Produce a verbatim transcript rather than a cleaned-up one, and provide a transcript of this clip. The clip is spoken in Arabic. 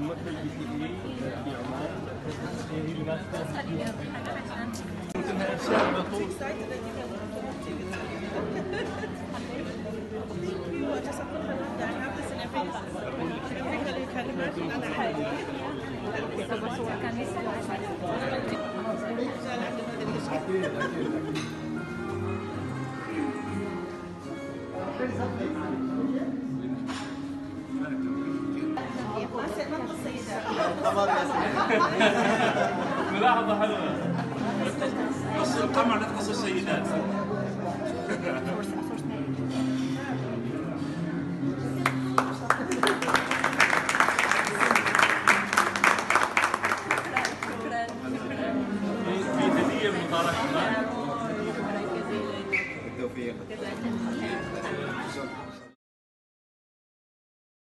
ممثل بي تي اي في عمان. مثلها اشياء على طول. ملاحظة حلوة. بس القمر نقص السيدات.